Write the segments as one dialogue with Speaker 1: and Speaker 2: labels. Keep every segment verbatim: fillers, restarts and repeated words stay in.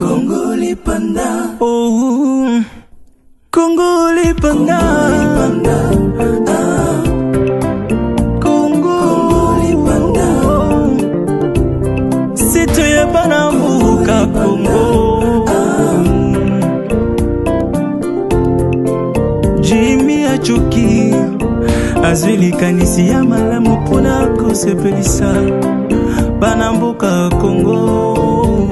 Speaker 1: Congolais panda.
Speaker 2: Oh, Congolais panda. Ah, Congolais panda. C'est toi Banambuka Congo. Jimmy Achuki. Azuli kanisi ya malamu pona kosepelisa Banambuka Congo.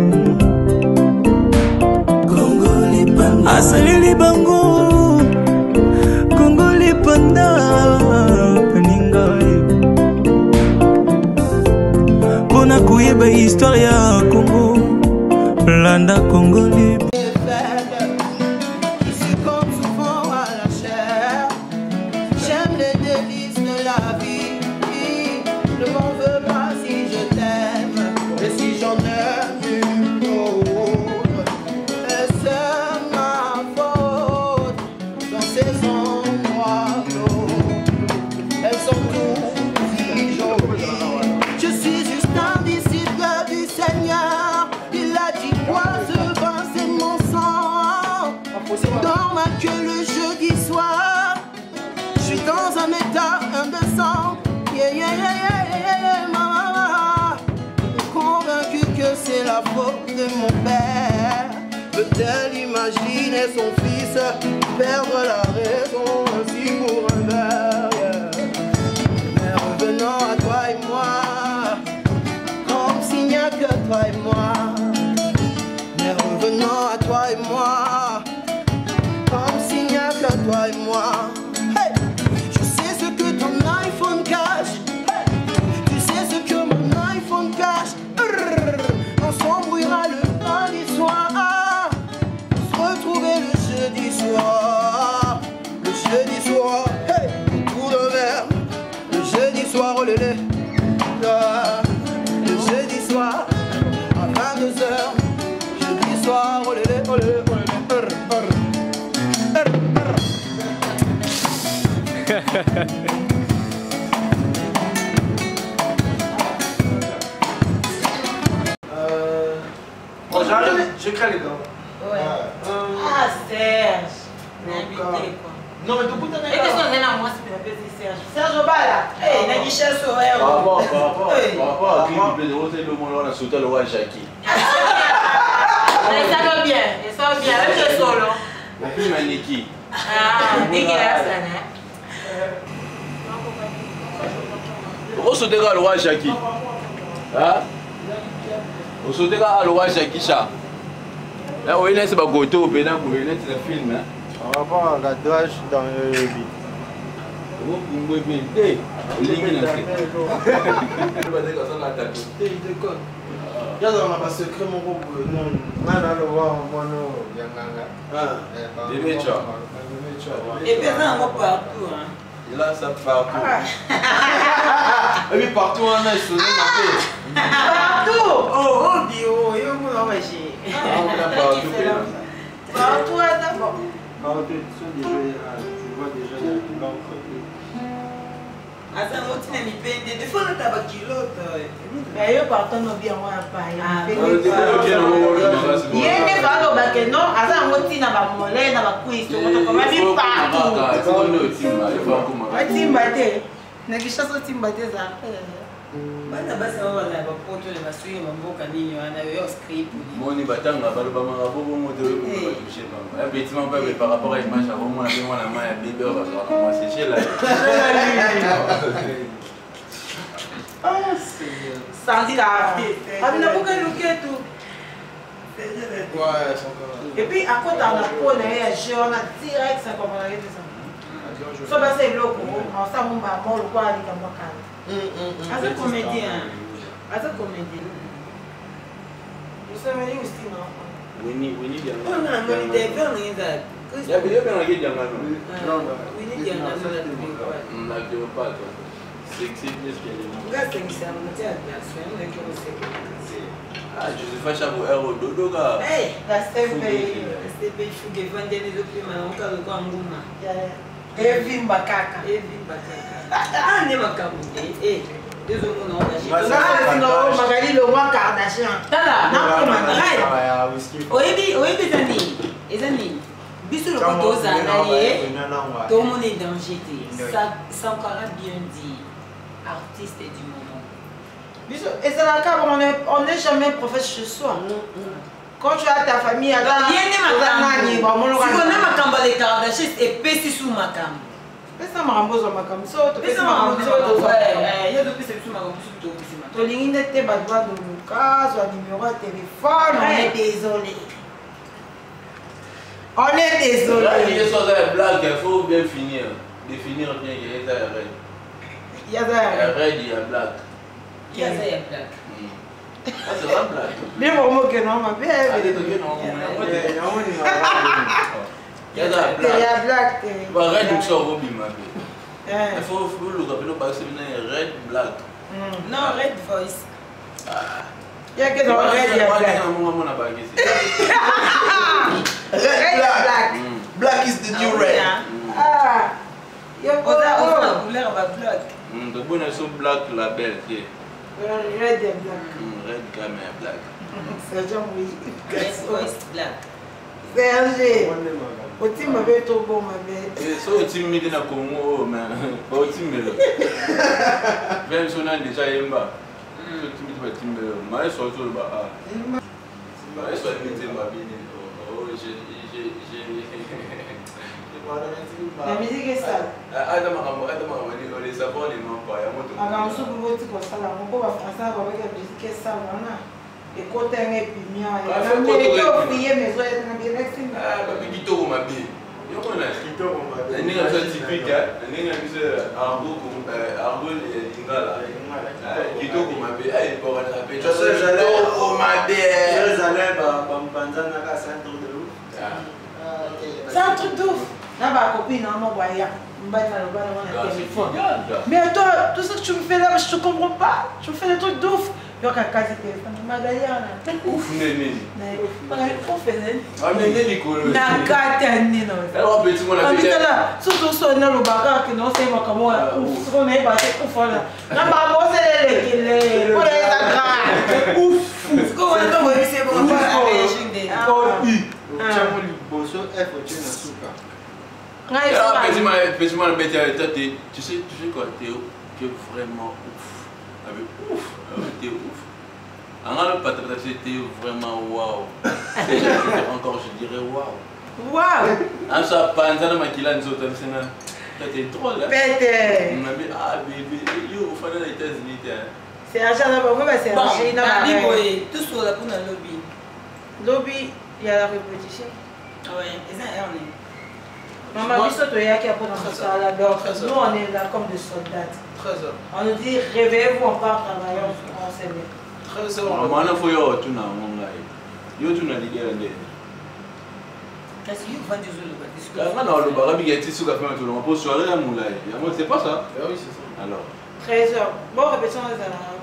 Speaker 2: Asalili bango Congolais panda peninga Pona kuyeba histoire ya Congo Landa Congolais.
Speaker 3: Dans ma queue le jeudi soir, je suis dans un état indécent. Yeah, yeah, yeah, yeah, yeah, yeah, maman. Convaincu que c'est la faute de mon père. Peut-elle imaginer son fils perdre la raison ainsi pour un verre, yeah. Mais revenons à toi et moi, comme s'il n'y a que toi et moi. Mais revenons à toi et moi, comme s'il n'y a que toi et moi. Hey! Je sais ce que ton iPhone cache. Hey! Tu sais ce que mon iPhone cache. Brrr! On s'embrouillera le lundi soir. Se retrouver le jeudi soir. Le jeudi soir. Hey! Autour d'un verre. Le jeudi soir, oh lélé. Le jeudi soir. À vingt-deux heures. Jeudi soir, oh lélé, oh lélé, oh lélé.
Speaker 4: euh... Bon, j'arrive, je crée les gars.
Speaker 5: Ouais.
Speaker 4: Euh...
Speaker 5: Ah, Serge. L'invité, quoi.
Speaker 4: Non, mais tout le monde est là.
Speaker 5: Et qu'est-ce qu'on est là, moi, c'est pour appeler Serge. Serge Obala. Hé, il a guichet sur le héros.
Speaker 6: Par rapport, par rapport, par rapport à qui il plaît de rôter le monde, on a sauté le roi Jackie.
Speaker 5: Mais ça va bien, ça va bien, avec le solo.
Speaker 6: La fille m'a niqué.
Speaker 5: Ah, dégueulasse, là,
Speaker 6: On saute le roi Jackie. Hein? On saute le roi Jackie. Là, on est sur le côté au Bénin pour venir sur le film.
Speaker 4: Par rapport à la drage dans le bit.
Speaker 6: Vous pouvez bien. Hé, il est bien.
Speaker 4: Il y a dans ma secret mon groupe. Non, non, non, non, non,
Speaker 6: Bébé Tchao.
Speaker 5: et puis, ça, on partout. Hein.
Speaker 6: Il a ça partout. Et puis partout, on a sonné ma tête.
Speaker 5: Partout. Oh, oh, bio, il y a un peu de chier.
Speaker 6: On a partout.
Speaker 5: Partout, d'abord.
Speaker 4: Partout, tu vois déjà, il y a une banque.
Speaker 5: Asa ngoti na mipende de fois na taba kiloto mais yo partant no bien wa pa ya yene fa do ba ke no asa ngoti na ba mole na ba kuisto ko ko ma bi pa ko timba te na kisha so timba te za bana basa wala ba poto le basuye mamboka ninyo ana yo script
Speaker 6: moni batanga ba ba ma bo mo de ko ba toucher ba ya bêtement pas par rapport à image avant moi avec moi la main ya bébé va moi c'est chez là
Speaker 5: ah c'est santa abina buka luketu
Speaker 4: Ouais,
Speaker 5: et puis à côté on a pour na ya on a direct ça comme on a dit ça so ba c'est loko on ça mon ba mo lo kwa ali kama kana as a comédien as a comédien vous savez aussi non
Speaker 6: we need we need ya
Speaker 5: on a money de bien rien ça
Speaker 6: ya bien bien ngi janga no
Speaker 5: non we need ya na so that we go
Speaker 6: na je pas toi sexy plus que les
Speaker 5: gars c'est ça on tient bien soin de que c'est
Speaker 6: ah Joseph Chabo héros dodo ga
Speaker 5: eh la step step fuge vende les autres mais on ka ko nguma evimba kaka evimba kaka ah ne makamu eh désolé non on a
Speaker 3: Magali le roi Kardashian.
Speaker 5: Tala, non, comment? oyebi oyebi eza nini eza nini biso loko tozala ye tomona danger te Sankara bien dit artiste du moment biso ezalaka on n'est jamais prophète chez soi. Quand tu as ta famille, tu as nani makambo les Kardashians et pesi sous makambo. Pesa makambo zo makambo. So to pesa makambo zo to eh yo to pesa sous makambo to pesa. To lingi nete ba droit de Lucas, ou numéro de téléphone, on est désolé. On est désolé.
Speaker 6: Là, il y a des blagues, il faut bien finir. Définir bien il y a des règles.
Speaker 5: Il y a des règles,
Speaker 6: il y a blague.
Speaker 5: Il y a des blagues.
Speaker 6: Ah, c'est pas blague.
Speaker 5: Bien pour moi que non, ma bien.
Speaker 6: Ah, c'est que non. Il y a des blagues.
Speaker 5: Il y a des blagues.
Speaker 6: Bah, Red Bull sort au bim, ma vie. Il faut le rappeler parce que c'est Red Black.
Speaker 5: Non, Red Voice. Il y a que dans Red, il y a Black. Red Black.
Speaker 2: Black is the new red.
Speaker 5: Ah. Il y a pas de couleur Black.
Speaker 6: The bonus so black label.
Speaker 5: Red et black.
Speaker 6: Red camera black.
Speaker 5: Sergent oui.
Speaker 7: Red Voice black.
Speaker 5: Sergent. O team m'avait trop bon ma belle.
Speaker 6: Et so team mi na Congo mais o team melo. Même son nom déjà yemba. So team mi team melo. Mais so to ba ah. Mais so mi team ba bien. Oh j'ai j'ai j'ai
Speaker 5: La musique est sale.
Speaker 6: Adam Makambo, Adam Makambo, on les savons les noms pas.
Speaker 5: Alors, on se peut dire que ça, on peut faire ça avec la musique est sale. Et côté un épimia, il y a un peu de prier, mais je vais être bien vexé. Ah, bah, mais Guito, on m'a bien. Il y a un Guito, on m'a bien. Il y a un typique, il y a un argot, argot et lingala. Guito, on m'a bien. Ah, il peut avoir un appel. Je sais, j'allais, on m'a bien. J'allais, bah, Bambanza, n'a pas un truc de ouf. C'est un truc de ouf. Là, ma copine, on m'a envoyé un téléphone. Mais toi, tout ce que tu me fais là, je te comprends pas. Tu me fais des trucs d'ouf. Il y a un cas de téléphone. Magalhana.
Speaker 6: Ouf, Néné.
Speaker 5: Ouf, Néné.
Speaker 6: Ah, Néné, Nicolas.
Speaker 5: N'a qu'à tenir.
Speaker 6: Alors, petit, mon appel.
Speaker 5: Surtout si on a le bagarre qui n'en sait pas comment. Ouf, on est passé ouf. Là, maman, c'est les les. On est là. Ouf. Comment on a envoyé ces bons
Speaker 6: petit mal bête tu sais tu sais quoi Théo tu es vraiment ouf avec ouf t'es ouf alors pas c'était vraiment waouh encore je dirais waouh
Speaker 5: waouh
Speaker 6: en ça panza na makila nzoto msena t'es drôle hein
Speaker 5: bête
Speaker 6: on m'a dit ah bébé yo au fond des États-Unis
Speaker 5: c'est agent là moi c'est agent
Speaker 7: dans la bible tout sur la pour le lobby
Speaker 5: lobby il y a la répétition
Speaker 7: ouais et ça on est
Speaker 5: maman, biso to yaki après dans ce cas-là, nous on est là comme des soldats. On nous dit réveillez-vous, on part travailler, on s'est mis.
Speaker 6: treize heures. Maman, il faut y avoir tout dans mon gars. Il y a tout dans l'idée.
Speaker 7: Qu'est-ce qu'il faut dire sur le
Speaker 6: bas? Non, le bas, il y a des trucs à faire tout le monde. Pour soirée à mon gars. C'est pas ça?
Speaker 4: Oui, c'est ça.
Speaker 6: Alors.
Speaker 5: treize heures. Bon, répétons les alarmes.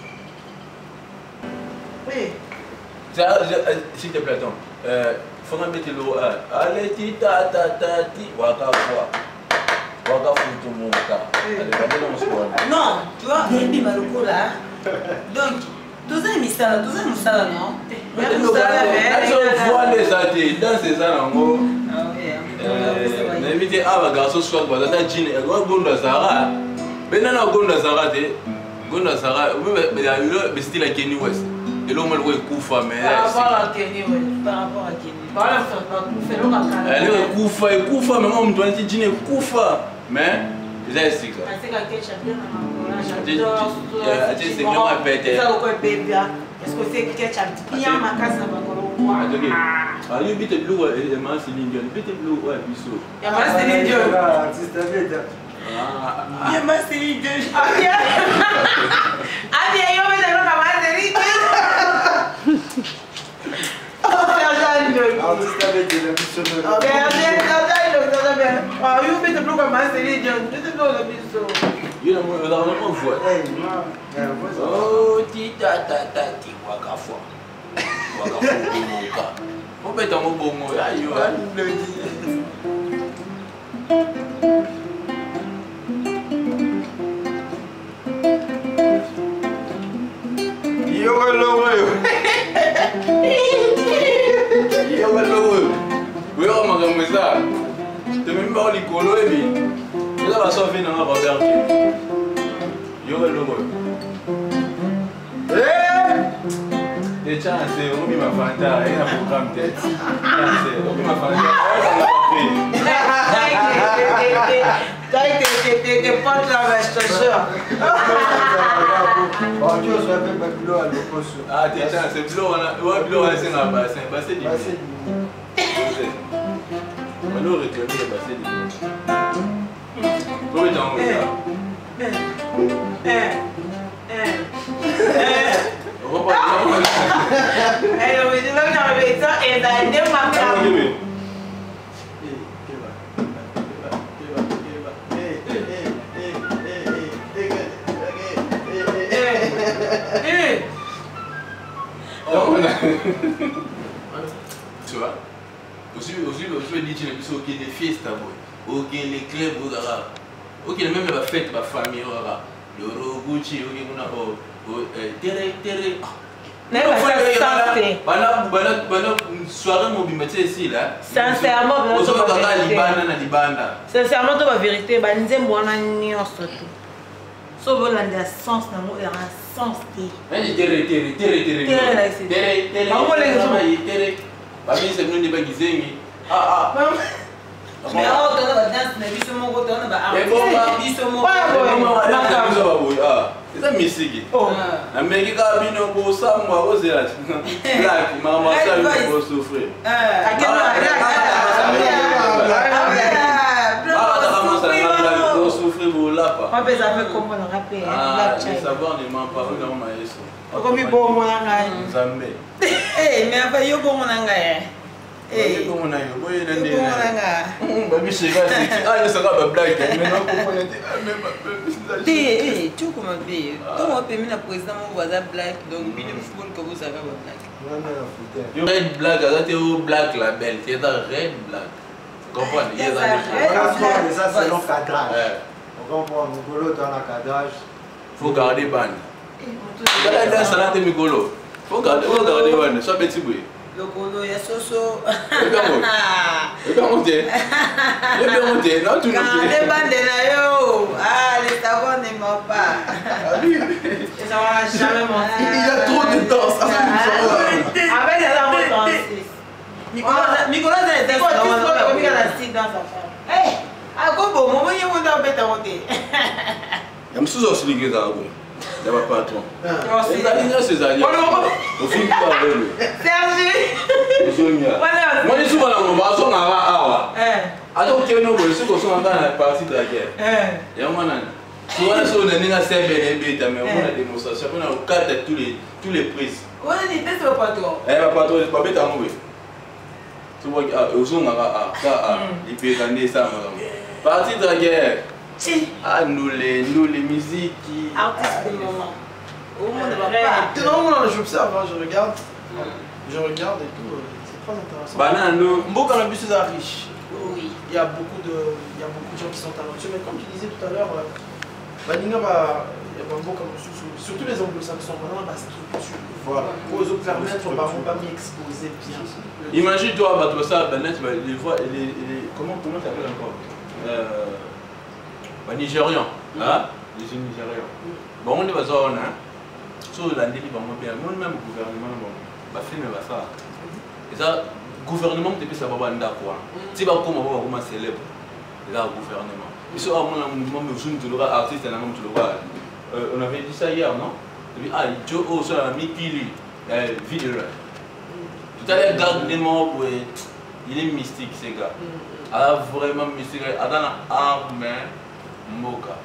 Speaker 5: Oui.
Speaker 6: S'il te plaît, attends. Faut mettre l'eau. Allez, ti ta ta ta ti. Waka quoi. Waka foutu mon cas.
Speaker 7: Non, tu vois, il y a des malocos là. Donc, tous les misala, tous les misala, non?
Speaker 6: Mais tu vois les athées, dans ces années, mais tu as un garçon soit quoi, tu as dit, tu as gonda Zara. Mais non, gonda Zara, gonda Zara, mais il y a eu le style à Kenny West. Et l'homme le Koufa, mais
Speaker 5: par rapport à Kenny West, par rapport à Kenny. Par rapport à
Speaker 6: elle est Koufa, et Koufa, mais moi, on me dit Djine Koufa. Mais, c'est ça.
Speaker 5: C'est la question de
Speaker 6: c'est vraiment pété.
Speaker 5: Est-ce que c'est ketchup? Il y a ma casse à ma
Speaker 6: ah, you beat the blue and man Céline Dion. Beat the blue one episode.
Speaker 5: Il y a ma Céline Dion.
Speaker 6: Ah,
Speaker 5: il y a ma Céline Dion. Ah bien. Ah bien, yo me donne ma Céline Dion.
Speaker 4: Artiste avec des ambitions.
Speaker 5: Ah bien, bien, bien. Ah, you beat the blue and ma Céline Dion. Beat the blue and episode.
Speaker 6: You know, on a vraiment voix. Oh, ti ta ta ta ti waka foi. Waka foi mon cas. On peut t'en bon mot. Aïe, le dit.
Speaker 4: Yo, hello, yo.
Speaker 6: ça. Tu même pas les colos et bien. Ça va sauver dans la faire. Yo le logo. Eh! Et tiens, c'est où ma fanta, il y a un programme tête. C'est où ma fanta.
Speaker 5: T'as été tes potes là, je te jure.
Speaker 4: Bon, tu as fait un peu à l'opposé.
Speaker 6: Ah, tiens, c'est bleu, on a. Ouais, bleu, c'est un bassin. Bassin du.
Speaker 4: Bassin du.
Speaker 6: On va réclamer le bassin du. Comment tu en veux ça?
Speaker 5: Eh, eh, eh.
Speaker 6: On va pas dire.
Speaker 5: Eh, le médecin a réveillé ça et il a aidé ma femme.
Speaker 6: Tu vois? Aussi, aussi, aussi, dit qu'il y a des fiestas, ok, les clubs, ok, même la fête, la famille, le Roguchi, ok, on a terre, terre.
Speaker 5: Mais ça c'est
Speaker 6: Bana, bana, bana, soirée mobilisée ici là.
Speaker 5: sincèrement,
Speaker 6: on va pas libanda na libanda.
Speaker 5: Sincèrement, tu vas vérité, bah nous aimons on a ni on surtout. Sauf on a des sens, nous avons un sens qui.
Speaker 6: Mais terre, terre, terre, terre.
Speaker 5: Terre là ici.
Speaker 6: Terre, terre.
Speaker 5: Comment les gens?
Speaker 6: Terre. Bah mais c'est nous des baguisengi. Ah ah.
Speaker 7: Mais alors, on a danse, mais biso mon côté, on a un biso mon côté.
Speaker 6: C'est ça musique. Na meki ka bino ko samwa ko zela. Black mama sa ko souffrir.
Speaker 5: Ah, quel
Speaker 6: Ah, ko souffrir pour là pas.
Speaker 5: On peut ça fait comment on rappelle
Speaker 6: Ah, le savoir ne ment pas dans ma yeso.
Speaker 5: Comme bon mon anga.
Speaker 6: Nzambe.
Speaker 7: Eh, mais enfin yo bon mon anga.
Speaker 6: Eh, comment na yo boye na ndé. Ba mi se ga si. Ah, je sera ba black, mais non ko ko yete même
Speaker 7: Eh, tu comment bien. Donc on peut mettre président mon voisin black donc bien le football que vous savez ba black.
Speaker 4: Non non,
Speaker 6: Red black, ça c'est au black la belle, c'est dans red black. Comprends? Il y a
Speaker 4: ça. Ça c'est le
Speaker 6: Ouais.
Speaker 4: cadrage. On comprend, Mugolo dans le cadrage.
Speaker 6: Faut garder ban. Là là ça là t'es Mugolo. Faut garder, faut garder ban, ça petit bruit.
Speaker 7: Le colo ya soso.
Speaker 6: Et bien monter. Et bien monter. Et bien monter, non tu
Speaker 7: Quand les bandes là yo, ah les savons ne m'ont pas.
Speaker 5: Et ça va jamais mentir.
Speaker 2: Il y a trop de danse.
Speaker 5: Avec les amours
Speaker 7: Nicolas, Nicolas est
Speaker 5: c'est quoi tu vois comme il y a la style dans sa femme.
Speaker 7: Eh, à quoi bon, moi je monte en bête à monter.
Speaker 6: Il y a me sous aussi les gars. Il y a pas patron.
Speaker 5: C'est
Speaker 6: C'est allié ces alliés. Au film pas le.
Speaker 5: Sergi.
Speaker 6: Sonia. Moi je suis souvent dans mon bateau na awa.
Speaker 5: Eh.
Speaker 6: Alors que nous voulons que soit dans la partie de la guerre.
Speaker 5: Eh.
Speaker 6: Il y a un souvent sur le ninga serbe et bêta mais on a des démonstrations on a quatre tous les tous les prises.
Speaker 7: On a dit c'est pas patron.
Speaker 6: Eh pas patron pas bêta moi. Tu vois ah au son ah ça il peut gagner ça madame. Partie de la guerre. Ah nous les nous les musiques qui
Speaker 7: Artiste du moment. Au monde ne va
Speaker 5: Ouais.
Speaker 7: pas.
Speaker 2: Non, non, j'observe, hein, je regarde. Je regarde et tout. euh, C'est très intéressant.
Speaker 6: banane nous
Speaker 2: Mboka na biso eza riche.
Speaker 7: Oui.
Speaker 2: Il y a beaucoup de, il y a beaucoup de gens qui sont talentueux. Mais comme tu disais tout à l'heure, euh, baninga ba, il y a Mboka mosusu, surtout les anglo-saxons, vraiment la structure.
Speaker 4: Voilà.
Speaker 2: Pour eux permettre aux parents pas m'exposer bien.
Speaker 6: imagine toi bah toi ça banane tu vas les voir les les comment comment ça s'appelle encore euh bah nigérian hein les nigérians bon on est pas zone hein sur la ndeli ba mo bien moi même gouvernement bon ba filme ba ça et ça gouvernement depuis ça va nda quoi si ba comme ba comme célèbre là gouvernement ils sont à mon mouvement mais je ne le artiste là même tu le vois on avait dit ça hier non depuis ah Joe oh ça la Mikili euh vidéo tout à l'heure garde des mots ouais il est mystique ces gars ah vraiment mystique ah dans la arme Mboka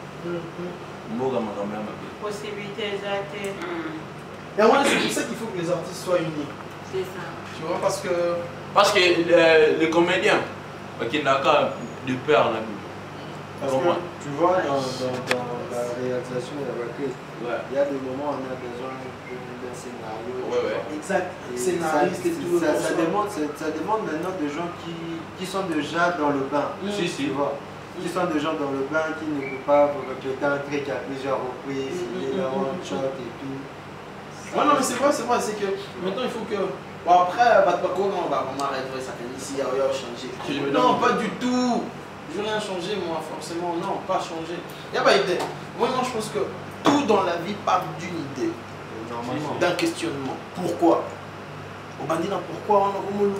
Speaker 6: Mboka ma grand-mère m'a dit
Speaker 5: Possibilité exacte.
Speaker 2: Et moi, c'est pour ça qu'il faut que les artistes soient unis.
Speaker 5: C'est ça.
Speaker 2: Tu vois, parce que.
Speaker 6: parce que euh, les comédiens qui n'a qu'à de peur là
Speaker 4: Parce que tu vois, dans, dans, dans la réalisation de la requête,
Speaker 6: ouais
Speaker 4: il y a des moments où on a besoin d'un scénario.
Speaker 6: ouais ouais
Speaker 2: Exact.
Speaker 4: Et
Speaker 2: Scénariste et
Speaker 4: ça,
Speaker 2: tout.
Speaker 4: ça, ça, demande, ça, ça demande maintenant des gens qui, qui sont déjà dans le bain.
Speaker 6: si si
Speaker 4: Tu vois, qui sont des gens dans le bain qui ne peuvent pas répéter un truc à plusieurs reprises, il est là one shot et tout.
Speaker 2: Ouais, non, mais c'est vrai, c'est vrai, c'est que maintenant il faut que Bon, après, comment on va arrêter ça ici, il y a rien changé. Non, pas du tout. Je n'ai rien changé, moi, forcément. Non, pas changé. Il n'y a pas d'idée. Moi, non, je pense que tout dans la vie part d'une idée, d'un questionnement. Pourquoi? On va dire pourquoi,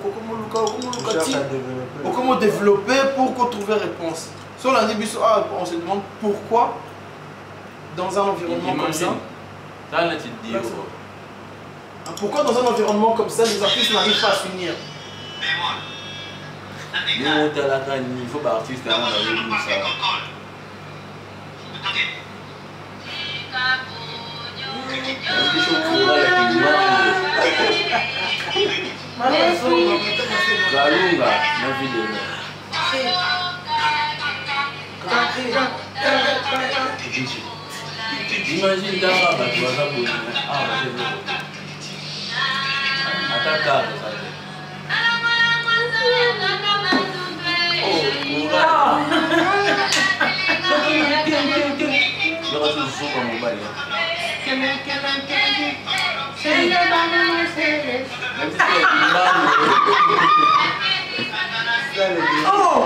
Speaker 2: comment développer pour qu'on trouve réponse. Sur la début, on se demande pourquoi dans un environnement comme ça. Pourquoi dans un environnement comme ça, les artistes n'arrivent pas à s'unir?
Speaker 6: Nous, on est à la canne, il faut pas artiste avant d'aller où ça. Galunga, ma vie de mère. Imagine dans la bâtue, on va bouger. Ah, c'est bon. Attends, ça oh, courage. Je vais te jouer comme mon balai.
Speaker 5: Oh!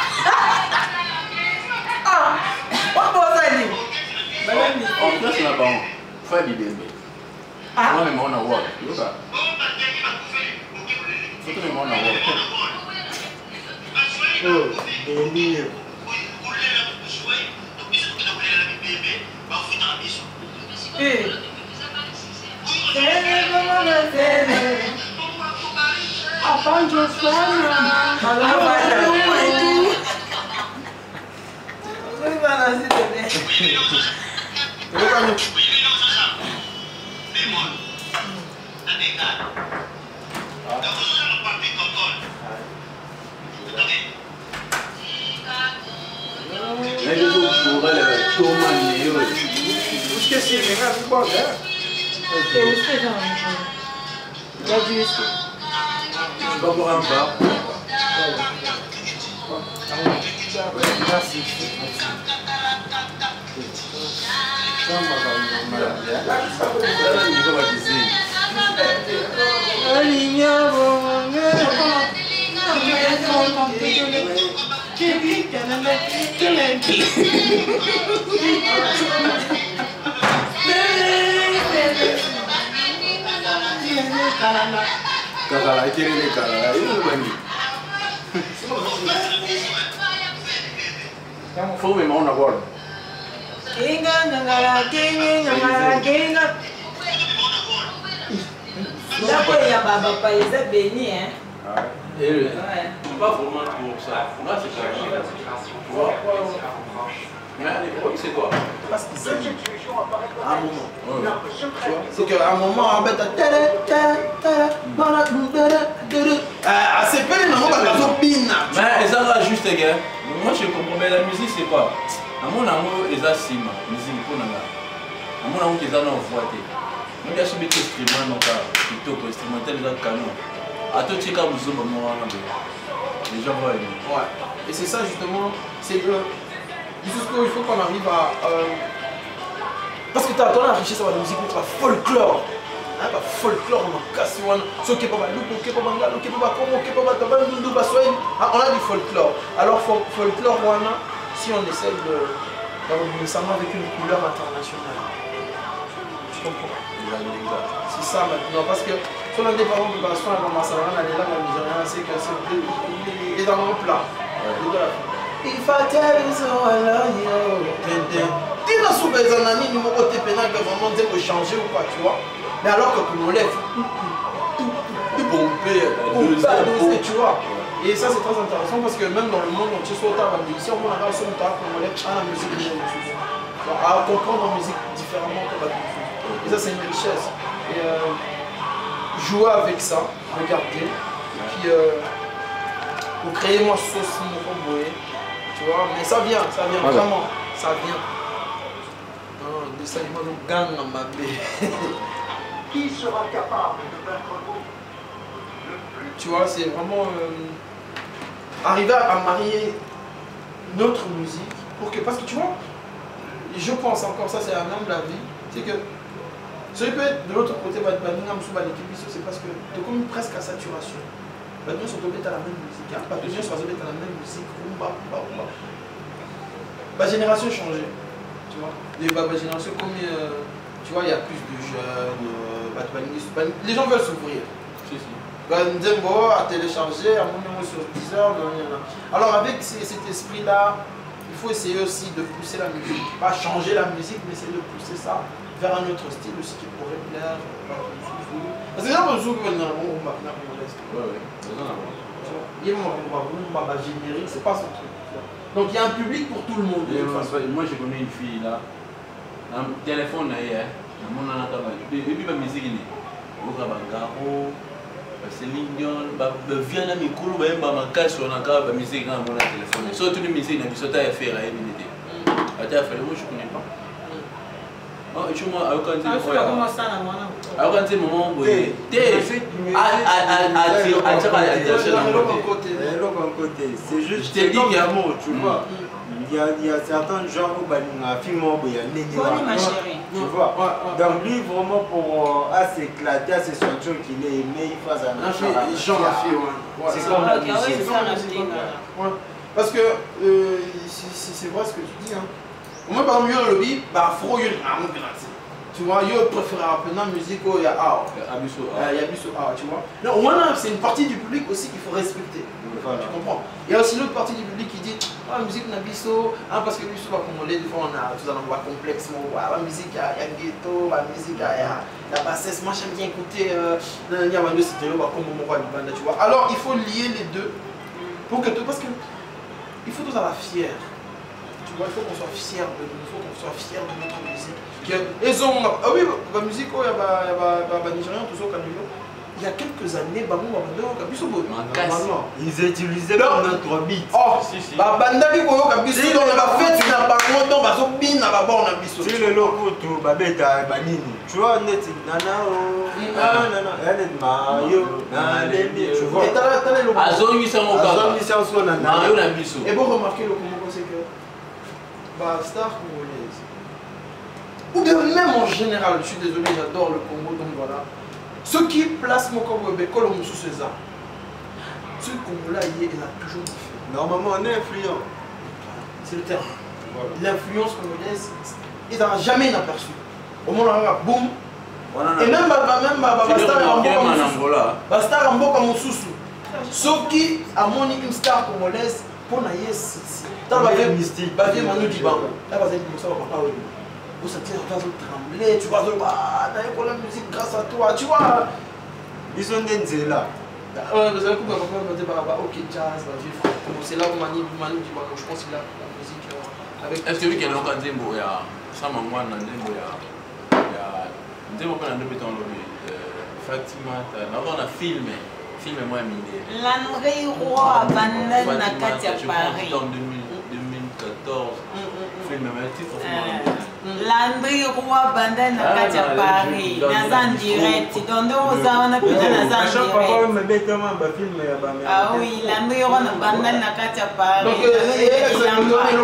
Speaker 5: Ah! What was I doing?
Speaker 6: Oh, that's not bad. Five baby. Ah? One on a walk. Look at. Look at on a walk.
Speaker 4: Oh, baby.
Speaker 5: Hey.
Speaker 2: Esqueci, vem cá, vem embora.
Speaker 5: Eu esqueci. Já disse.
Speaker 6: Vamos boire un bar.
Speaker 2: Merci.
Speaker 6: Kakala, kiri ni kakala, ini bani. Faut même on avoir.
Speaker 5: Kinga ngangara, kinga ngangara, kinga. Là pour y a baba pa ils est béni hein.
Speaker 6: Et ouais. Pas vraiment pour ça. Là c'est ça. Tu vois? Mais c'est quoi?
Speaker 2: Parce que c'est un moment. C'est qu'à un moment, on va mettre à ces peines, on va faire
Speaker 6: mais ça va juste, gars. Moi je comprends, mais la musique c'est quoi? À mon amour, ils ont sima. Musique pour nous. À mon amour, ils ont envoyé. Moi j'ai subi des instruments, donc plutôt pour instrumental, ils ont canon. À tout ce cas, vous avez moi les gens vont aimer.
Speaker 2: Ouais. Et c'est ça justement, c'est que il faut qu'on arrive à... Euh... Parce que tu as la richesse de la musique, tu as folklore. Hein, pas folklore, on a cassé, on a pas on a du folklore. Alors folklore, si on essaie de nécessairement avec une couleur internationale. Tu comprends? C'est ça maintenant, parce que si on a des parents de basson, on commence à avoir des langues, c'est que c'est des dans plat. If I tell you so, I love you. Dis dans ce baiser nani, nous m'ont été pénal que vraiment dire de changer ou quoi, tu vois. Mais alors que pour nous lève,
Speaker 6: pomper,
Speaker 2: tu vois. Et ça c'est très intéressant parce que même dans le monde entier, soit à la musique, on a son temps qu'on lève à la musique de à comprendre la musique différemment que la musique. Et ça c'est une richesse. Et euh, jouer avec ça, regarder, et puis euh, pour créer moi sauce mon comboé. Tu vois, mais ça vient, ça vient, voilà. Vraiment, ça vient. Non, le salement nous gagne dans ma baie.
Speaker 8: Qui sera capable de vaincre l'autre?
Speaker 2: Tu vois, c'est vraiment euh, arriver à marier notre musique pour que, parce que tu vois, je pense encore, ça c'est un homme de la vie, c'est que Ce qui peut être de l'autre côté, c'est parce que tu comme presque à saturation. Les gens sont tombés à la même musique. Les gens sont tombés à la même musique. La génération a changé. Tu vois, les bah, génération, comme euh, tu vois, il y a plus de jeunes. Euh, bah, bah, les gens veulent s'ouvrir. Si, si. Bah, Ndembo à télécharger, à mon numéro sur dix heures. Alors, avec ces, cet esprit-là, il faut essayer aussi de pousser la musique. Pas changer la musique, mais essayer de pousser ça vers un autre style aussi qui pourrait plaire. Parce que là, on joue comme un bon modeste. Ouais, ouais. Il y a un générique, c'est pas son truc. Donc il y a un public pour tout le monde.
Speaker 6: Moi, je connais une fille là. Un téléphone là, il mon a et puis la musique il est. Au Garo, Céline Dion, vient à Mikulu, ma casse sur la musique dans mon téléphone. Surtout les musiques, il y a des affaires à éliminer. Moi, je connais pas. Je suis à aucun moment où
Speaker 4: c'est juste que comme l'amour, tu vois. Il y, a, il y a certains gens où il y a une tu vois. Donc lui vraiment pour à s'éclater, à se sentir qu'il est aimé, il fasse un
Speaker 2: genre
Speaker 4: c'est comme la
Speaker 2: musique. Parce que c'est vrai ce que tu dis. Moi, par exemple, le lobby, bah, faut y aller. Tu vois, je préfère appeler la musique, il y a A. Il y a Abisso A, tu vois. Non, voilà, c'est une partie du public aussi qu'il faut respecter. Voilà. Tu comprends. Il y a aussi l'autre partie du public qui dit ah, la musique Nabisso, ah, parce que Bisso va commander, des fois on a tout un endroit complexe, la musique, il y a ghetto, la musique, il y a la bassesse. Moi, j'aime bien écouter, il y a deux stéréo, comme mon roi du banda, tu vois. Alors, il faut lier les deux pour que tout, parce que il faut tous avoir fier. Il faut qu'on soit fier de nous, il faut qu'on soit fier de notre musique. Ils ont, ah oui, la musique, il y a des Nigériens, tout ça, il y a quelques années,
Speaker 4: ils utilisaient comme notre beat.
Speaker 2: Oh, si, si. Banda qui koyoka biso dans la fête na bango dans bazo bin na baba on a biso.
Speaker 4: Si le loco to babeta banini. Tu vois net nana oh. Ah nana, elle est Mario. Na lembi, tu vois.
Speaker 6: Azongi ça mon
Speaker 4: gars. Azongi ça son nana.
Speaker 6: Mario na biso.
Speaker 2: Et bon remarquez le comment c'est que bah star congolaise. Ou bien même en général, je suis désolé, j'adore le Congo donc voilà. Ceux qui placent mon Congo Bécole au Moussou César. Ce Congo-là, il a toujours fait.
Speaker 4: Normalement, on est influent.
Speaker 2: C'est le terme. Voilà. L'influence congolaise, il n'a jamais inaperçu. Au moment où on a boum. Et même Bastar Rambo comme Moussou. Ceux qui a mon une star congolaise, pour naïe, c'est. Dans la vie mystique. La vie Manu Dibango. Là, vous avez dit que ça va pas. Vous sentez la face trembler, tu vas dire, ah, t'as eu la musique grâce à toi, tu vois.
Speaker 4: Ils sont des là.
Speaker 2: Ouais, vous avez compris, papa me dit, bah, ok, jazz, bah, vieux frère. C'est là où Manu Dibango, je pense qu'il a la musique avec.
Speaker 6: Est-ce que vous avez un Zembo, il y a ça, maman, il y a Zembo, il y a Zembo, il y a deux bétons, Fatima, on a filmé, filmé moi, Mine.
Speaker 7: L'André Roy, Bandel, Nakatia, Paris.
Speaker 6: En deux mille quatorze, filmé, mais le titre,
Speaker 7: Landry Roy Bandel na kati ya Paris, naza en direct. Donc on a pu naza en direct. Ah oui, Landry Roy na Bandel na kati ya Paris. Donc il y a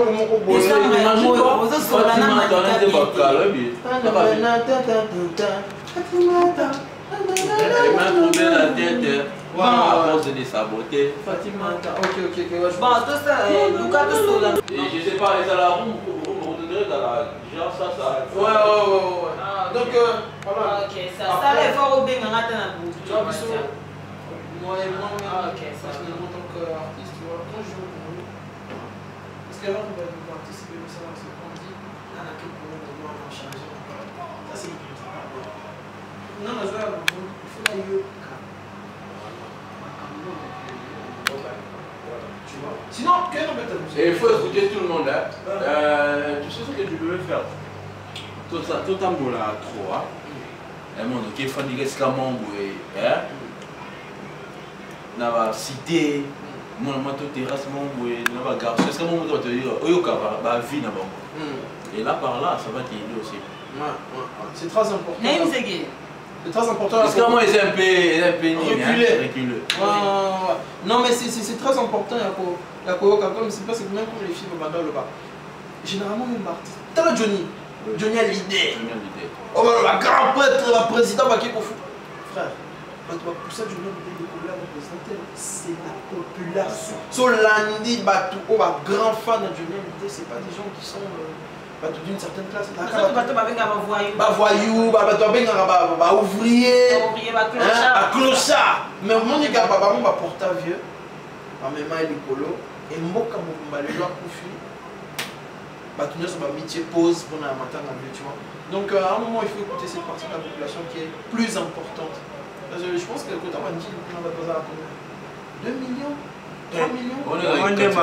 Speaker 6: à cause de saboter.
Speaker 2: Fatima, ok, ok, ok.
Speaker 7: Bon, tout ça, Lucas, tout ça.
Speaker 6: Et je sais pas, les alarmes, genre ça, ça.
Speaker 2: Ouais, ouais, ouais, ouais.
Speaker 7: Ah,
Speaker 2: donc, euh, voilà.
Speaker 7: Ok, ça. Ça, il faut au bien, on a un bout.
Speaker 2: Moi et moi,
Speaker 7: ah, ok, ça.
Speaker 2: Personnellement, en tant qu'artiste, tu vois, quand je joue au Congo, parce qu'avant, on va devoir participer au salon, c'est qu'on dit, on a quel Congo, on doit en charger. Ça, c'est une critique. Non, on a joué à Congo, il faut la yo. Sinon, quel nom est-ce que
Speaker 6: il faut écouter tout le monde. Hein. Euh, tu sais ce que tu devais faire. Tout ça, tout un bout là, trop. Un monde qui est fatigué, c'est comme un bout. On va citer, mon terrasse, mon bout, on va garder. C'est comme un bout, on va te dire, Oyoka va vie là-bas. Et là, par là, ça va t'aider aussi.
Speaker 2: C'est très important. C'est très important.
Speaker 6: Parce que moi, ils sont un peu reculés.
Speaker 2: Non, mais c'est très important. Comme c'est parce que même comme les filles au bas, généralement, même artiste. T'as le Johnny. Johnny Hallyday. Oh, bah, le grand prêtre, le président, bah, qui est fou. Frère, pour ça, Johnny Hallyday, le problème du président, c'est la population. Solandi, bah, tout, oh, bah, grand fan de Johnny Hallyday, c'est pas des gens qui sont. Bah, d'une certaine classe. Bah, voyou. Bah, voyou, bah, bah, bah, ouvrier.
Speaker 5: Ouvrier, bah, clochard.
Speaker 2: Bah, clochard. Mais au moment où bah, bah, bah, porta vieux, bah, même il est polo, et Moka, bah, les gens confient. Bah, tout le monde, bah, métier pause pour la matin, tu vois. Donc, euh, à un moment, il faut écouter cette partie de la population qui est plus importante. Parce que je pense que quand on va dire, on va poser à deux millions. trois millions.
Speaker 6: On est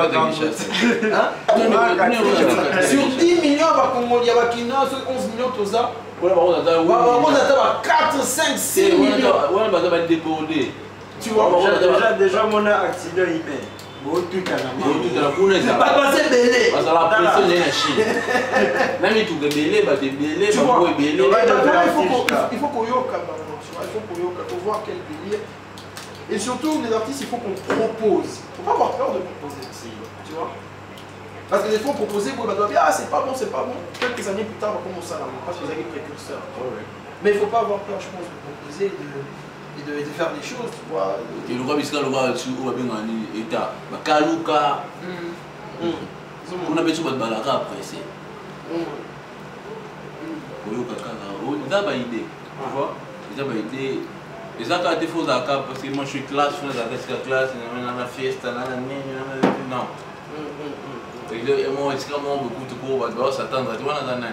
Speaker 2: sur dix millions, il y a onze millions, tout ça. On a quatre, cinq, six millions.
Speaker 6: On va débordé.
Speaker 2: Tu vois,
Speaker 4: déjà, déjà mon accident il met. Bon, tout à la
Speaker 2: c'est pas passé belé.
Speaker 6: Parce que la pression est la Chine. Même si tu es belé, tu es belé, tu es belé.
Speaker 2: Il faut qu'on yoka, il faut qu'on yoka, pour voir quel délire. Et surtout, les artistes, il faut qu'on propose. Il ne faut pas avoir peur de proposer aussi, tu vois. Parce que des fois, proposer, vous allez dire, ah, c'est pas bon, c'est pas bon. Quelques années plus tard, on va commencer à l'avoir, parce que vous avez des précurseurs. Ouais. Mais il ne faut pas avoir peur, je pense, de proposer et de, et de, et de faire des choses, tu vois.
Speaker 6: Et le roi, puisque le roi, tu vas bien en état, Kaluka, on a besoin de balaka après, c'est. Oyoka Kaka, on a une idée, tu vois. On a une idée. Et ça, quand tu fais ça, parce que moi je suis classe, je suis classe, je suis la fiesta, non. Et moi, extrêmement beaucoup de cours, je dois s'attendre, tu vois, dans un an.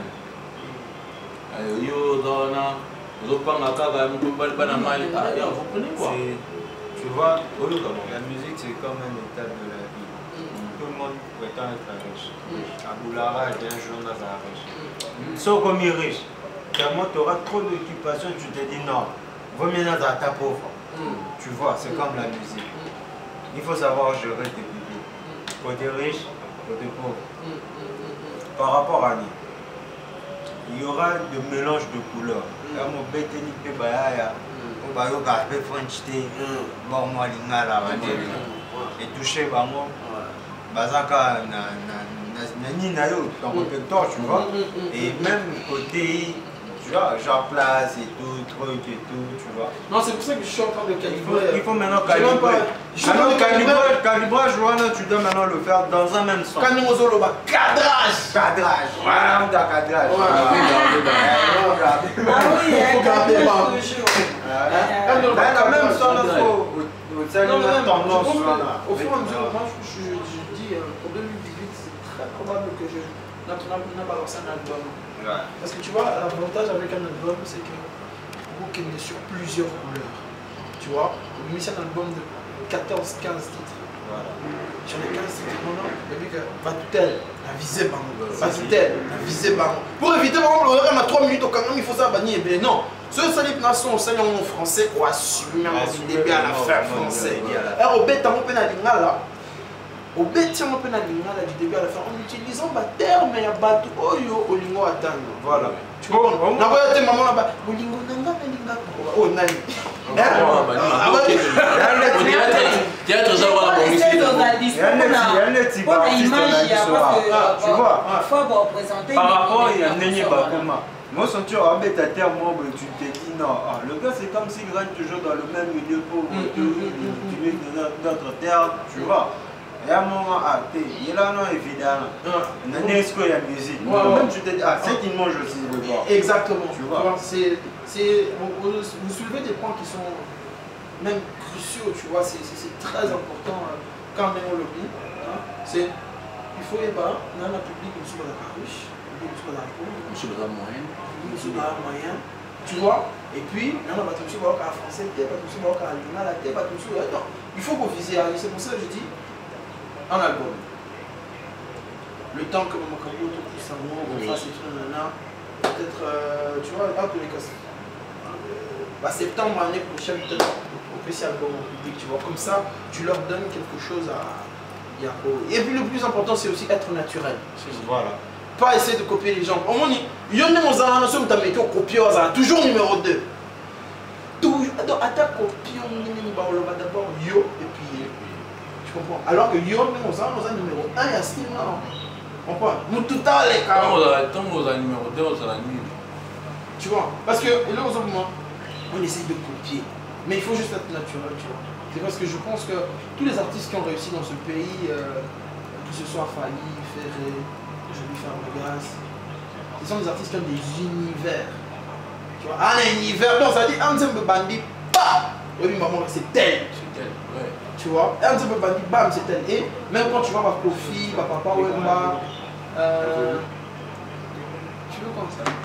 Speaker 6: Yo, dans un an, je prends la carte, je ne peux pas aller mal. Vous prenez quoi?
Speaker 4: Tu vois, la musique c'est comme un état de la vie. Tout le monde prétend être riche. À Boulara, il y a un jour dans la riche. Sauf comme il est riche, tellement tu auras trop d'occupation, tu te dis non. Vaut mieux dans ta pauvre. Mm. Tu vois, c'est mm. comme la musique. Mm. Il faut savoir gérer tes publics. Côté riche, côté pauvre. Mm. Par rapport à lui, il y aura des mélanges de couleurs. Là, mon bête est baya, on va y avoir des French tea, bon, moi, l'ingala, et toucher, bah, moi, bazaka, nani, nayo, ton répertoire, tu vois. Et même côté. Tu vois, genre place et tout, truc et tout, tu vois.
Speaker 2: Non, c'est pour ça que je suis en train de calibrer.
Speaker 4: Il faut, il faut maintenant calibrer. Maintenant, calibrage, calibrage, voilà, tu dois maintenant le faire dans un même son.
Speaker 2: Quand nous avons le cadrage.
Speaker 4: Cadrage. Voilà, t'as cadrage.
Speaker 2: Ah oui, il faut garder
Speaker 4: le même son, il faut.
Speaker 2: Au fur et à mesure, moi, je dis, pour deux mille dix-huit, c'est très probable que je n'ai pas lancé un album. Parce que tu vois, l'avantage avec un album, c'est que vous qu'il est sur plusieurs couleurs. Tu vois, on met un album de quatorze quinze titres. Voilà. J'en ai quinze titres maintenant, et puis que va tout tel, la visée par va tout tel, la visée par pour éviter par exemple, on a trois minutes au canon, il faut ça bannir. Mais non, ce salip nation au sein en français, on assume du début à la fin français. Alors, au bête, on peut aller là. Au bêtien, on peut aller du début à la fin en utilisant le terme et le bateau au lingo atteindre. Voilà. Tu comprends? On a pas été maman là-bas. Au lingo nanga nanga. Oh nani.
Speaker 6: Théâtre ça va la musique.
Speaker 4: Tu vois, par rapport à Nenye Bakoma. Moi, quand tu as ta terre, tu te dis non. Le gars, c'est comme s'il règne toujours dans le même milieu pauvre. Tu vis dans notre terre, tu vois. Il y a un moment, ah, il y a un évidemment. N'est-ce qu'il y a musique? Même tu te dis, ah, c'est qu'il mange aussi le bois.
Speaker 2: Exactement. Tu vois, c'est, vous, vous soulevez des points qui sont même cruciaux, tu vois, c'est très important quand même on le dit. C'est, il faut y avoir, dans la public, nous sommes dans la riche, nous sommes dans la pauvre, nous sommes dans la moyenne, nous sommes dans la moyenne, tu vois, et puis, non, non, nous sommes dans la français, nous sommes dans la lingala, nous sommes dans la il faut qu'on vise, c'est pour ça que je dis, un album. Le temps que mon caillou tout ça, on fasse et tout, peut-être, euh, tu vois, dans tous les cas, bah, septembre, l'année prochaine, peut-être, on peut s'y album au public, tu vois, comme ça, tu leur donnes quelque chose à. Et puis le plus important, c'est aussi être naturel.
Speaker 4: Voilà.
Speaker 2: Pas essayer de copier les gens. Au moins, il y a un copier, toujours numéro deux. Toujours, attaque copier, d'abord yo et puis. Tu comprends? Alors que yo, nous avons numéro un et à ce moment comprends? Nous tout à l'écart.
Speaker 6: Tant qu'on a numéro deux, on a nuit.
Speaker 2: Tu vois? Parce que là, moi, on essaye de copier. Mais il faut juste être naturel, tu vois. C'est parce que je pense que tous les artistes qui ont réussi dans ce pays, euh, que ce soit Fali, Ferré, je vais faire ma grâce, ce sont des artistes qui ont des univers. Tu vois? Ah, un univers, non, ça dit ensemble bandit, bah! Oui, maman, c'est tel.
Speaker 6: C'est tel, ouais.
Speaker 2: Tu vois? Ensemble bandit, bam, c'est tel. Et même quand tu vois ma Kofi, ma papa, Wemba, euh, tu veux comme ça?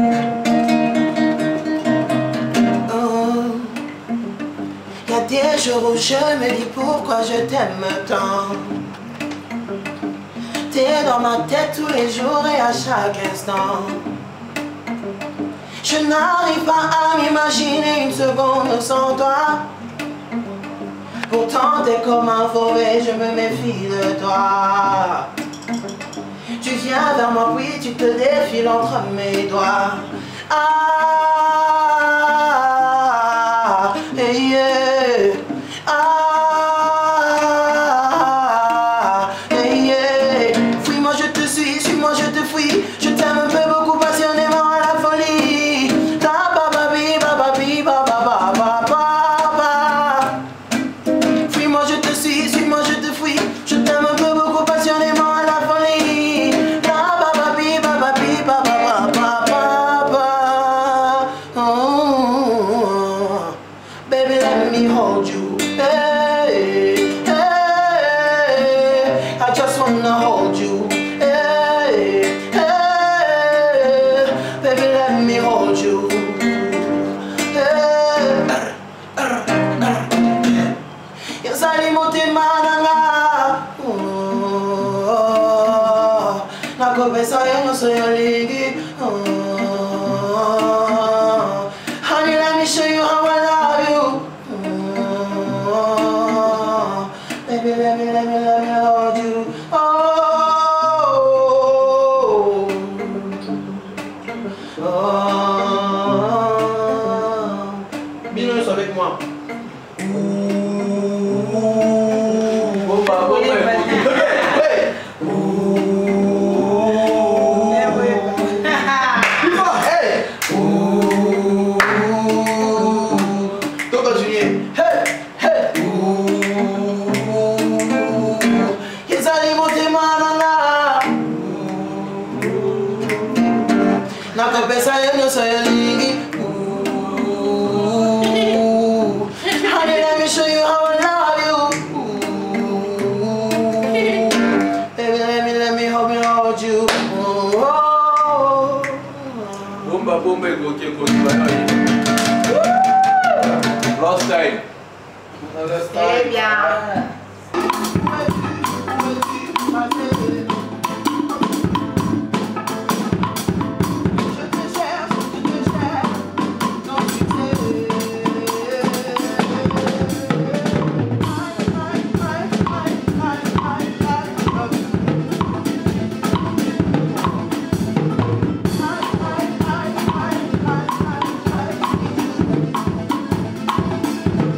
Speaker 3: Y'a des jours où je me dis pourquoi je t'aime tant. T'es dans ma tête tous les jours et à chaque instant. Je n'arrive pas à m'imaginer une seconde sans toi. Pourtant t'es comme un fauvé, je me méfie de toi. Tu viens vers moi, oui, tu te défiles entre mes doigts. Ah, yeah. Ah, yeah. Fuis-moi, je te suis, suis-moi, je te fuis. Je t'aime un peu beaucoup passionnément à la folie. Ta ba ba bi ba ba bi ba ba ba ba ba. Fuis-moi, je te suis, suis-moi, je te fuis. Je t'aime un peu beaucoup passionnément à la folie. Ta ba ba bi ba ba bi ba ba ba ba ba. Oh, baby, let me hold you. Hey, hey, I just wanna hold you. Hey, hey, baby, let me hold you. Hey, you sali mote mananga. Oh, na ko besa yo no soy ligi. Oh, honey, let me show you how I love you. Oh, baby, let me, let me, let me hold you. Oh, oh.
Speaker 2: Bino est avec moi.
Speaker 6: Bon, bah, bon, ouais.
Speaker 3: Honey, let me show you how I love you. Baby, let me, let me hold me, hold you.
Speaker 6: Bomba, bomba, go, okay, go, Lost time.
Speaker 5: Eh bien.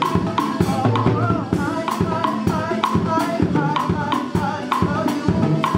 Speaker 3: I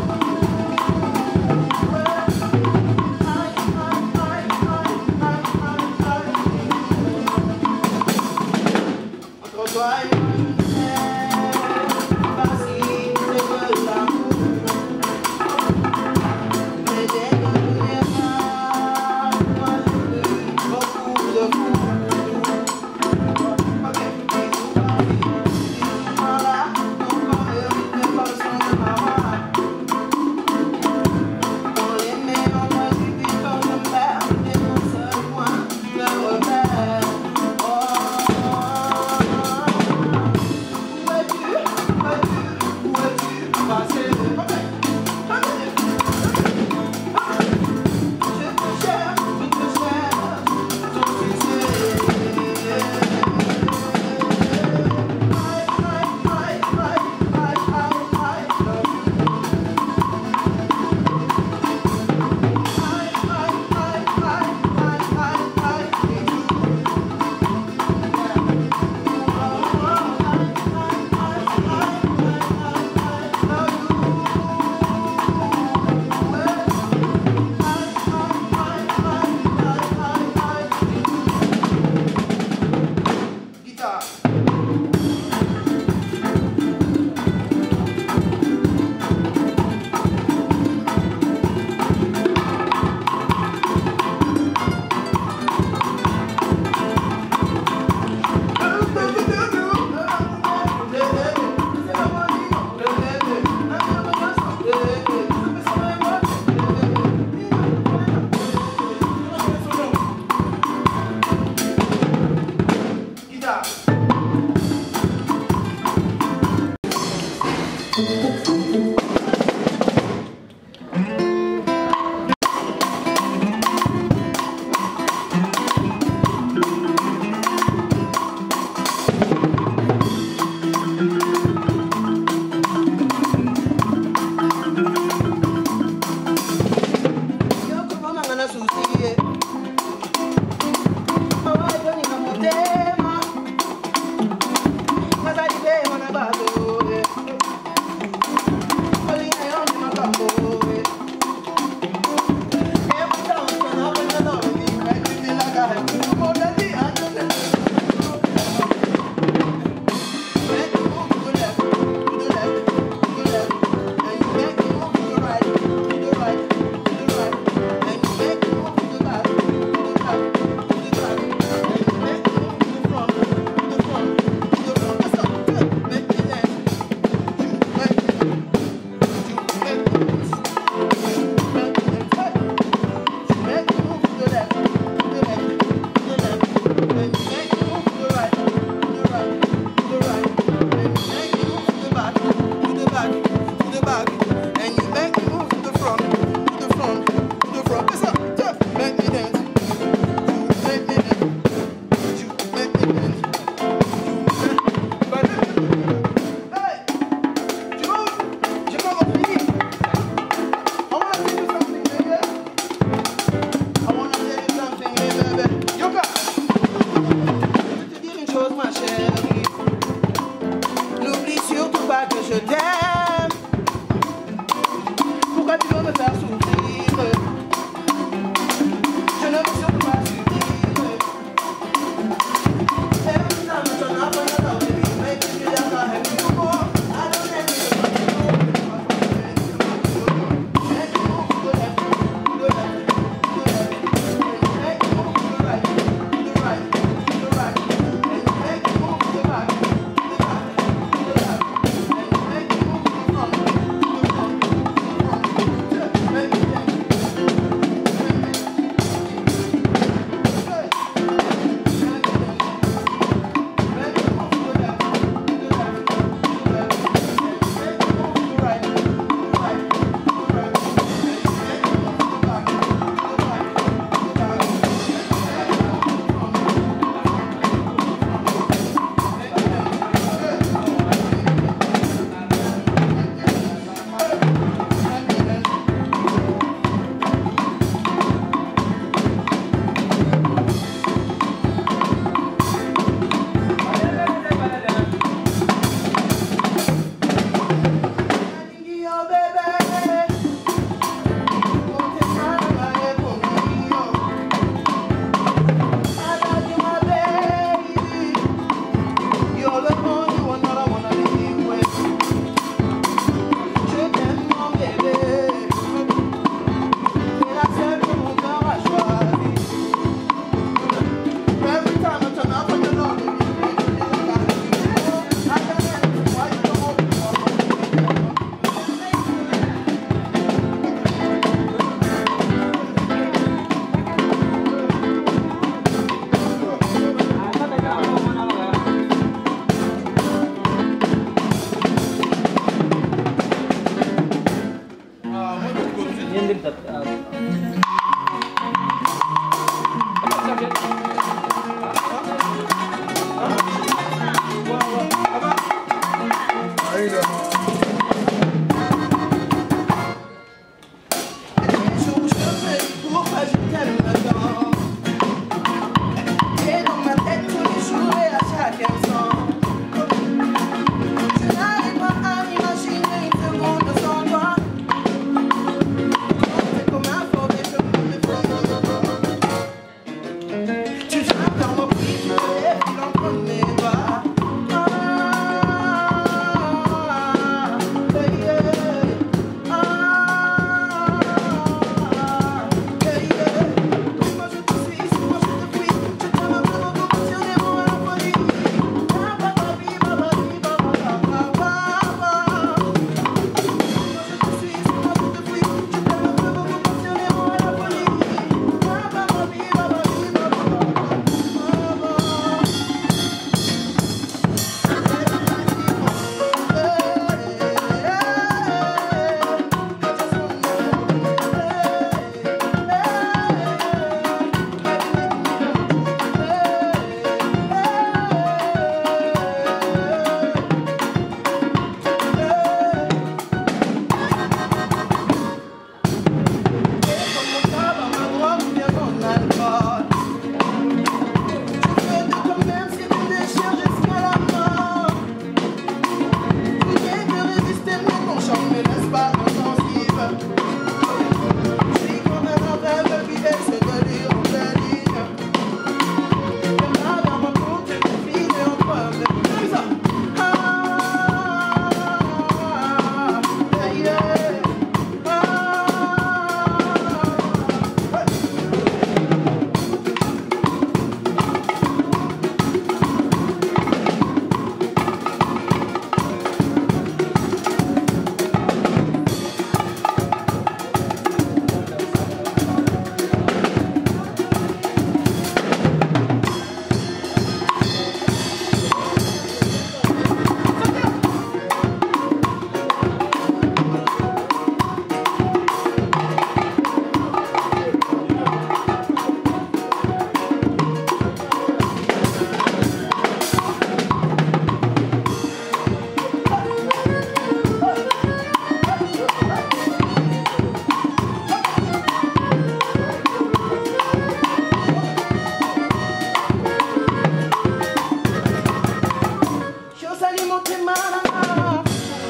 Speaker 3: Sali motema nanga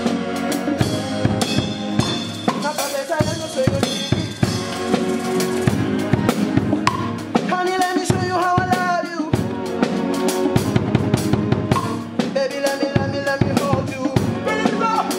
Speaker 3: nakapesa lelo soyo libi. Honey, let me show you how I love you. Baby, let me, let me, let me hold you. Let it go.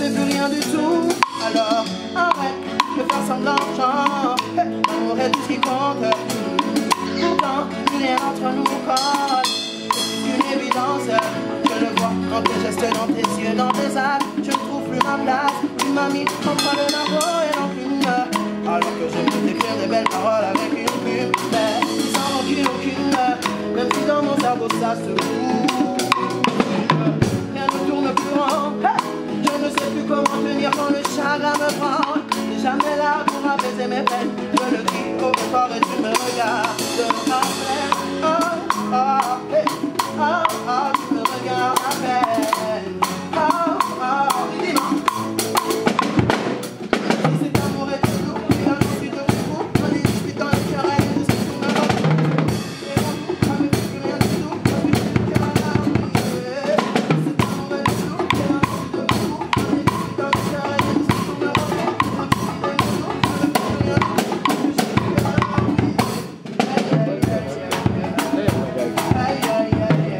Speaker 3: fais plus rien du tout. Alors arrête de faire semblant de chant. L'amour est tout ce qui compte. Pourtant, rien entre nous colle. C'est une évidence, je le vois dans tes gestes, dans tes yeux, dans tes actes. Je ne trouve plus ma place. Tu m'as mis entre le narveau et l'enclume. Alors que je peux t'écrire des belles paroles avec une plume. Mais sans aucune, aucune. Même si dans mon cerveau ça se fout. Rien ne tourne plus rond. Je ne sais plus comment tenir quand le chagrin me prend. T'es jamais là pour apaiser mes peines. Je le crie au fort et tu me regardes à peine. Oh, oh, hey. Oh, oh, tu me regardes à peine. Oh, oh, dis-moi. Si cet amour est tout doux, et un jour tu te fous, on est disputant le cœur et tout ce qui tourne en rond. Et mon doux, on ne fait plus rien du tout, on ne fait plus qu'un amour. Cet amour est tout doux, et un jour tu te fous, on est disputant le cœur et tout ce qui tourne en rond. On ne fait plus rien du tout, on ne fait plus rien du tout, on ne fait plus qu'un amour. Aïe, aïe, aïe, aïe,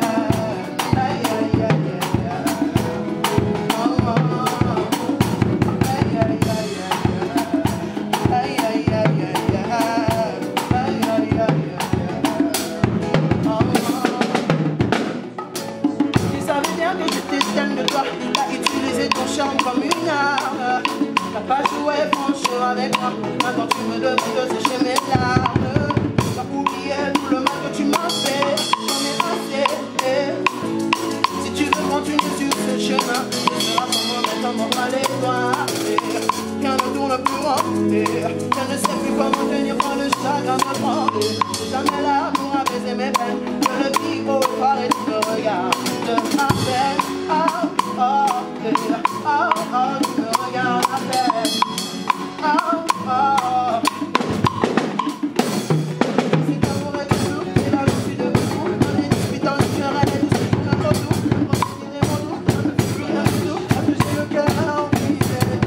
Speaker 3: comme une arme. T'as pas joué franchement avec moi. Maintenant tu me demandes de sécher mes larmes. T'as oublié tout le mal que tu m'as fait. J'en ai assez. Si tu veux continuer sur ce chemin, ce sera pour moi maintenant mon mal les doigts. Rien ne tourne plus rond. Je ne sais plus comment tenir quand le chagrin me prend. T'es jamais là pour apaiser mes peines. Je le dis au fort et tu me regardes à peine. Oh, oh, yeah. Oh, oh, tu me regardes à peine. Oh, oh. Si t'amour est tout doux, et là je suis debout. On est disputant le cœur, elle est douce, tout notre doux. On est mon doux, on ne fait plus rien du tout. A touché le cœur, à envier.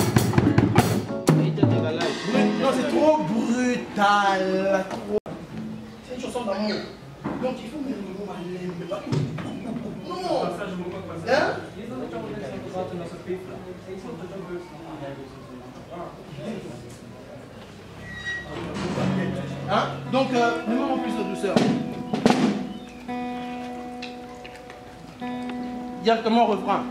Speaker 3: Non, c'est trop brutal. C'est une chanson d'amour. Donc il faut mettre le mot à l'aime. Non. Hein? Hein? Donc, euh, mets-moi plus de douceur. Directement au refrain.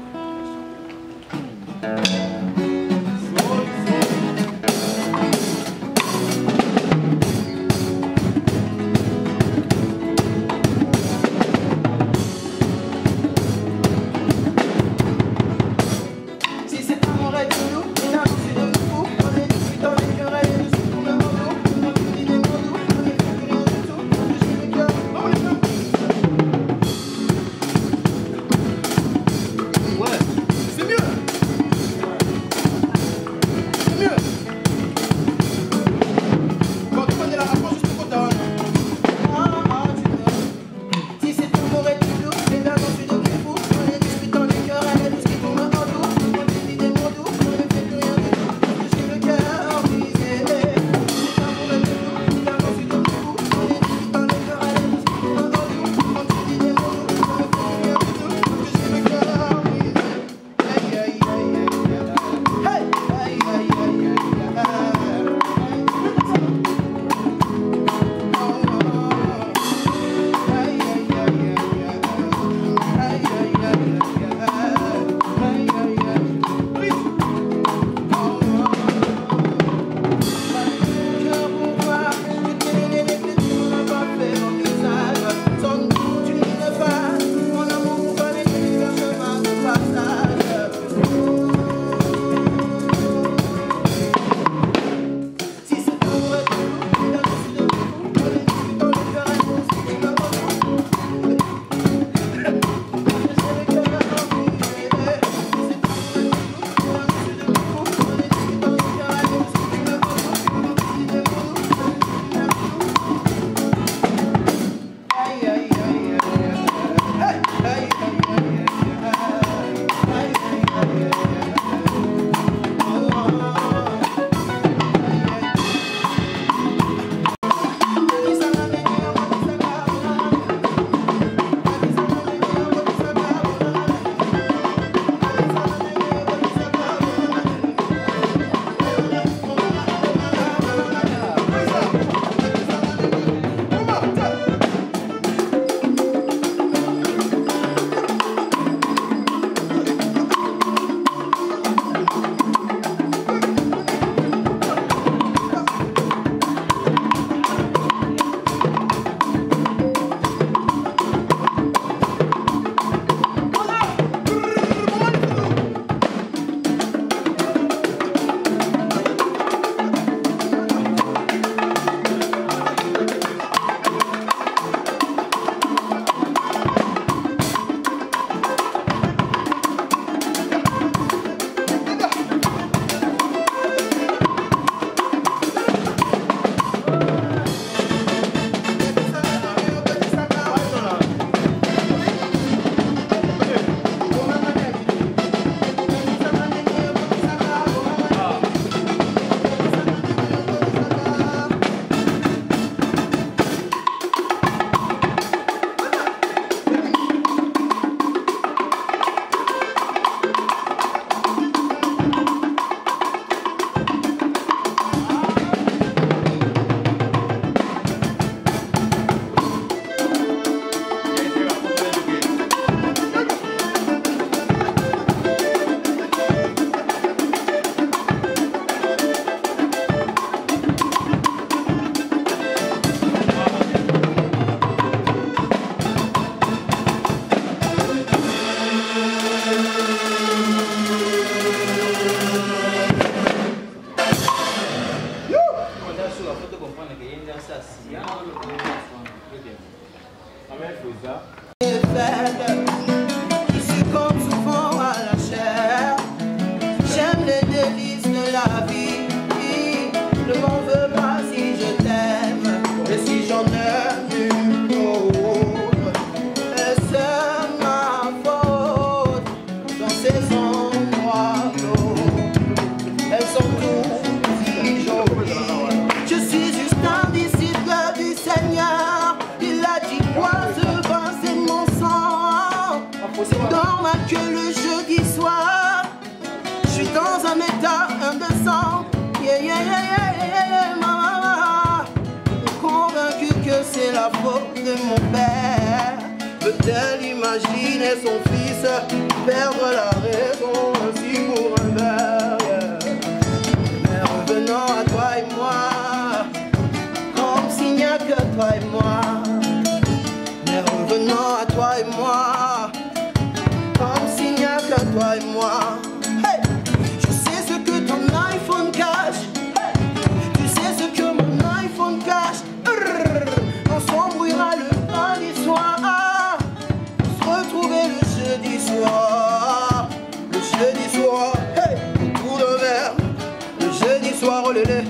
Speaker 3: ne m'en veux pas si je t'aime. Et si j'en aime une autre, et c'est ma faute. Dans ces endroits d'eau, elles sont toutes si jolies. Je suis juste un disciple du Seigneur. Il a dit quoi ce vin, c'est mon sang. Dans ma queue le jeudi soir, je suis dans un état indécent. Yeah, yeah, yeah, yeah, yeah, mama. Convaincu que c'est la faute de mon père. Peut-elle imaginer son fils perdre la raison ainsi pour un verre, yeah. Mais revenons à toi et moi, comme s'il n'y a que toi et moi. Mais revenons à toi et moi, comme s'il n'y a que toi et moi. Hey! Je sais ce que ton iPhone cache. Hey! Tu sais ce que mon iPhone cache. Brrr. On s'embrouillera le lundi soir. On se retrouver le jeudi soir. Le jeudi soir, hey! Autour d'un verre. Le jeudi soir, oh lélé.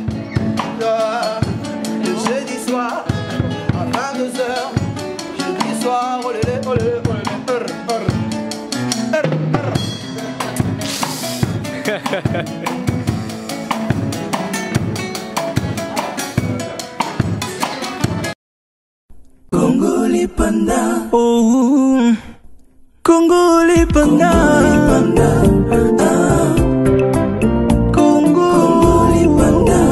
Speaker 3: Le jeudi soir, à vingt-deux heures. Jeudi soir, oh lélé, oh lélé, oh lélé. Brrr, brrr.
Speaker 1: Congo les pandas.
Speaker 9: Oh, Congo les pandas.
Speaker 1: Ah.
Speaker 9: Congo,
Speaker 1: Congo les pandas.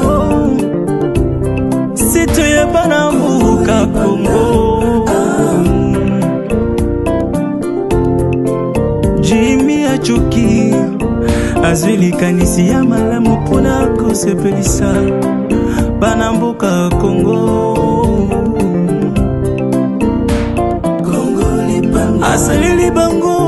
Speaker 9: C'est toi Banambuka Congo. Jimmy Achoki azwili kanisi ya malamu pona kosepelisa Banambuka Congo.
Speaker 1: Congo les pandas.
Speaker 9: Asalili bango